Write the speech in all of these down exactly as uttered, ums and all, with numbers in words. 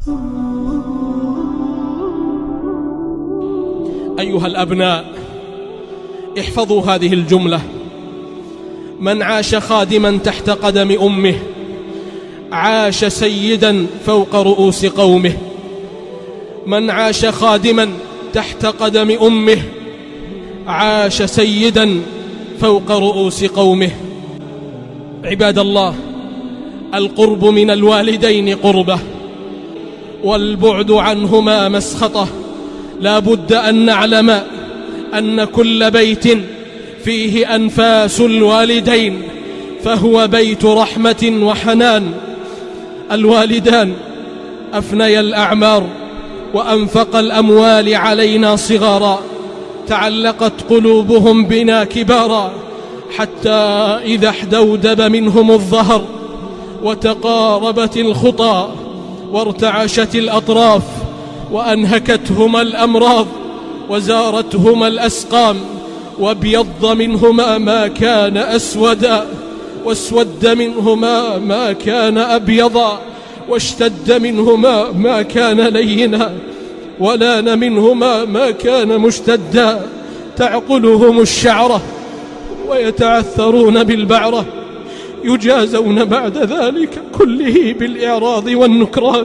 أيها الأبناء، احفظوا هذه الجملة: من عاش خادما تحت قدم أمه عاش سيدا فوق رؤوس قومه. من عاش خادما تحت قدم أمه عاش سيدا فوق رؤوس قومه. عباد الله، القرب من الوالدين قربة، والبعد عنهما مسخطة. لا بد أن نعلم أن كل بيت فيه أنفاس الوالدين فهو بيت رحمة وحنان. الوالدان أفنيا الأعمار وأنفق الأموال علينا صغارا، تعلقت قلوبهم بنا كبارا، حتى إذا احدودب منهم الظهر وتقاربت الخطى وارتعشت الأطراف وأنهكتهما الأمراض وزارتهما الأسقام وابيض منهما ما كان أسودا واسود منهما ما كان أبيضا واشتد منهما ما كان لينا ولان منهما ما كان مشتدا، تعقلهم الشعرة ويتعثرون بالبعرة، يجازون بعد ذلك كله بالإعراض والنكران.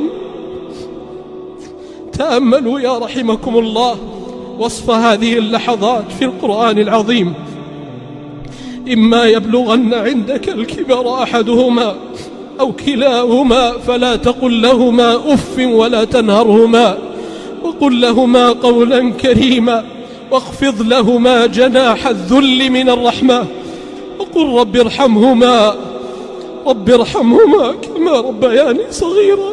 تأملوا يا رحمكم الله وصف هذه اللحظات في القرآن العظيم: إما يبلغن عندك الكبر أحدهما أو كلاهما فلا تقل لهما أف ولا تنهرهما وقل لهما قولا كريما واخفض لهما جناح الذل من الرحمة وقل رب ارحمهما رب ارحمهما كما ربياني صغيرا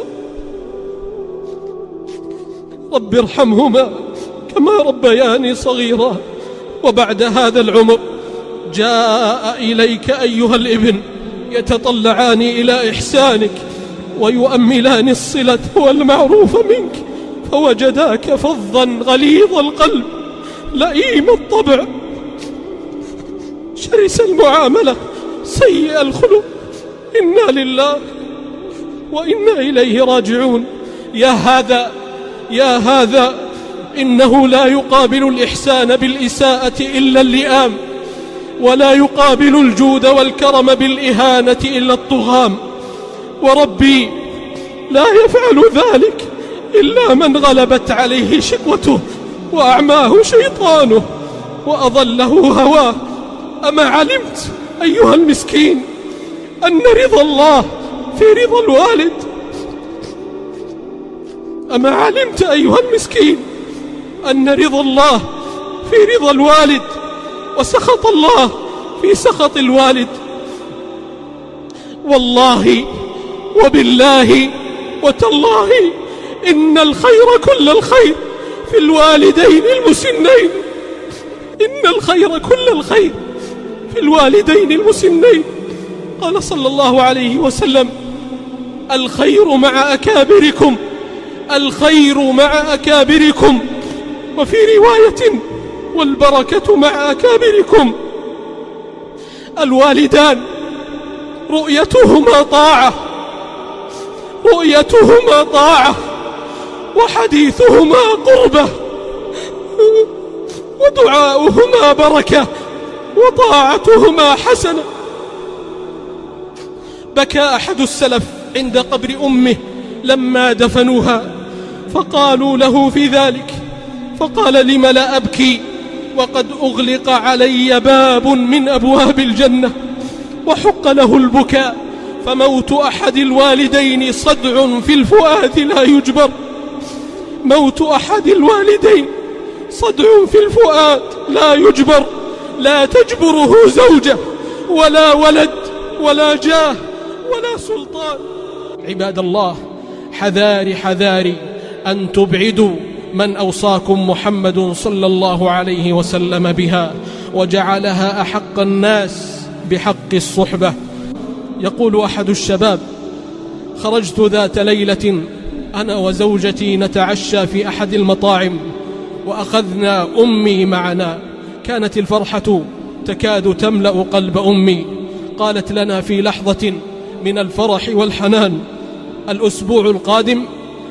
رب ارحمهما كما ربياني صغيرا. وبعد هذا العمر جاء إليك أيها الابن يتطلعان إلى إحسانك ويؤملان الصلة والمعروف منك، فوجداك فظا غليظ القلب لئيم الطبع شرس المعاملة سيء الخلق. إنا لله وإنا إليه راجعون. يا هذا يا هذا إنه لا يقابل الإحسان بالإساءة إلا اللئام، ولا يقابل الجود والكرم بالإهانة إلا الطغام. وربي لا يفعل ذلك إلا من غلبت عليه شقوته وأعماه شيطانه وأضله هواه. أما علمت أيها المسكين أن رضا الله في رضا الوالد؟ أما علمت أيها المسكين أن رضا الله في رضا الوالد وسخط الله في سخط الوالد؟ والله وبالله وتالله إن الخير كل الخير في الوالدين المسنين. إن الخير كل الخير في الوالدين المسنين. قال صلى الله عليه وسلم: الخير مع أكابركم الخير مع أكابركم. وفي رواية: والبركة مع أكابركم. الوالدان رؤيتهما طاعة رؤيتهما طاعة وحديثهما قربة ودعاؤهما بركة وطاعتهما حسنة. بكى أحد السلف عند قبر أمه لما دفنوها، فقالوا له في ذلك، فقال: لم لا أبكي وقد أغلق علي باب من أبواب الجنة وحق له البكاء، فموت أحد الوالدين صدع في الفؤاد لا يجبر. موت أحد الوالدين صدع في الفؤاد لا يجبر، لا تجبره زوجة ولا ولد ولا جاه ولا سلطان. عباد الله، حذاري حذاري أن تبعدوا من أوصاكم محمد صلى الله عليه وسلم بها وجعلها أحق الناس بحق الصحبة. يقول أحد الشباب: خرجت ذات ليلة أنا وزوجتي نتعشى في أحد المطاعم وأخذنا أمي معنا. كانت الفرحة تكاد تملأ قلب أمي. قالت لنا في لحظة من الفرح والحنان: الأسبوع القادم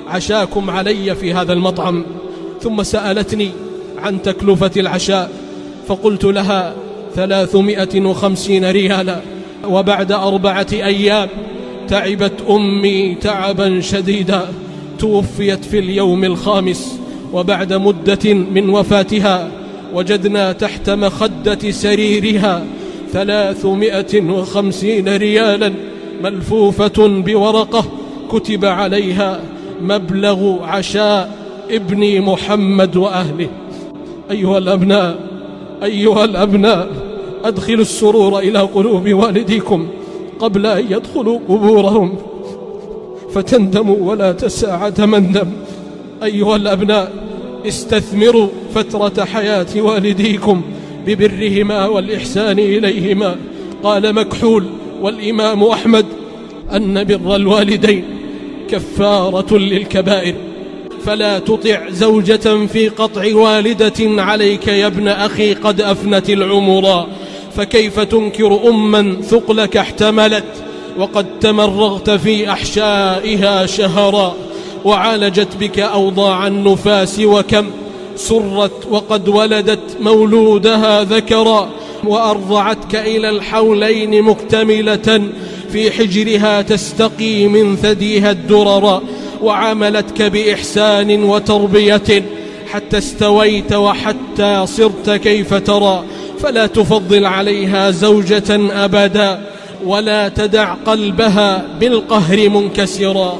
عشاكم علي في هذا المطعم. ثم سألتني عن تكلفة العشاء، فقلت لها ثلاثمائة وخمسين ريالا. وبعد أربعة أيام تعبت أمي تعبا شديدا، توفيت في اليوم الخامس. وبعد مدة من وفاتها وجدنا تحت مخدة سريرها ثلاثمائة وخمسين ريالا ملفوفة بورقة كتب عليها مبلغ عشاء ابني محمد وأهله. أيها الأبناء أيها الأبناء أدخلوا السرور إلى قلوب والديكم قبل أن يدخلوا قبورهم فتندموا ولا تساعة مندم. أيها الأبناء استثمروا فترة حياة والديكم ببرهما والإحسان إليهما. قال مكحول والإمام أحمد أن بر الوالدين كفارة للكبائر، فلا تطع زوجة في قطع والدة عليك يا ابن أخي قد أفنت العمر، فكيف تنكر أما ثقلك احتملت وقد تمرغت في أحشائها شهرا، وعالجت بك أوضاع النفاس وكم سرت وقد ولدت مولودها ذكرا، وأرضعتك إلى الحولين مكتملة في حجرها تستقي من ثديها الدررا، وعاملتك بإحسان وتربية حتى استويت وحتى صرت كيف ترى، فلا تفضل عليها زوجة أبدا ولا تدع قلبها بالقهر منكسرا.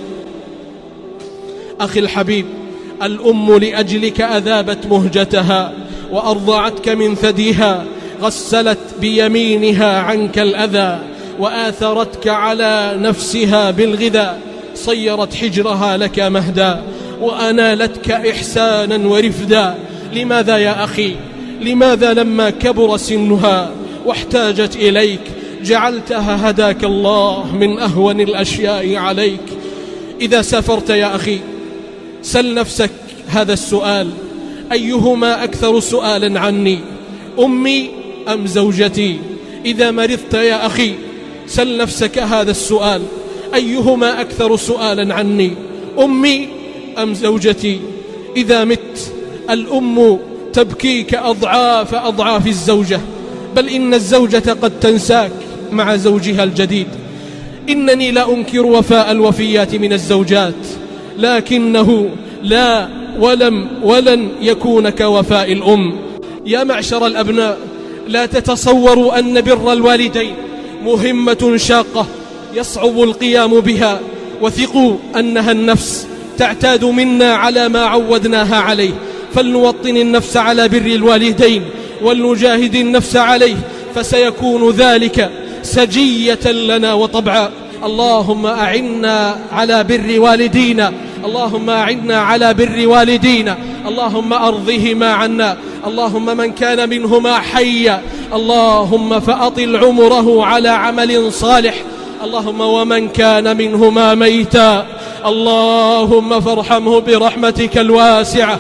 أخي الحبيب، الأم لأجلك أذابت مهجتها وأرضعتك من ثديها، غسلت بيمينها عنك الأذى وآثرتك على نفسها بالغذاء، صيرت حجرها لك مهدا وأنالتك إحسانا ورفدا. لماذا يا أخي لماذا لما كبر سنها واحتاجت إليك جعلتها هداك الله من أهون الأشياء عليك؟ إذا سافرت يا أخي سل نفسك هذا السؤال: أيهما أكثر سؤالا عني، أمي أم زوجتي؟ إذا مرضت يا أخي سل نفسك هذا السؤال: أيهما أكثر سؤالا عني، أمي أم زوجتي؟ إذا مت الأم تبكيك أضعاف أضعاف الزوجة، بل إن الزوجة قد تنساك مع زوجها الجديد. إنني لا أنكر وفاء الوفيات من الزوجات، لكنه لا ولم ولن يكون كوفاء الأم. يا معشر الأبناء، لا تتصوروا أن بر الوالدين مهمة شاقة يصعب القيام بها، وثقوا أنها النفس تعتاد منا على ما عودناها عليه، فلنوطن النفس على بر الوالدين ولنجاهد النفس عليه، فسيكون ذلك سجية لنا وطبعا. اللهم أعنا على بر والدينا، اللهم أعنا على بر والدينا، اللهم أرضهما عنا، اللهم من كان منهما حيا اللهم فأطل عمره على عمل صالح، اللهم ومن كان منهما ميتا اللهم فارحمه برحمتك الواسعة،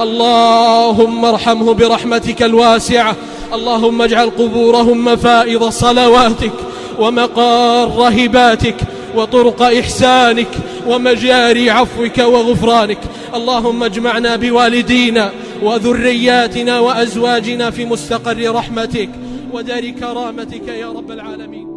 اللهم ارحمه برحمتك الواسعة، اللهم اجعل قبورهم مفائض صلواتك ومقار هباتك وطرق إحسانك ومجاري عفوك وغفرانك. اللهم اجمعنا بوالدينا وذرياتنا وأزواجنا في مستقر رحمتك ودار كرامتك يا رب العالمين.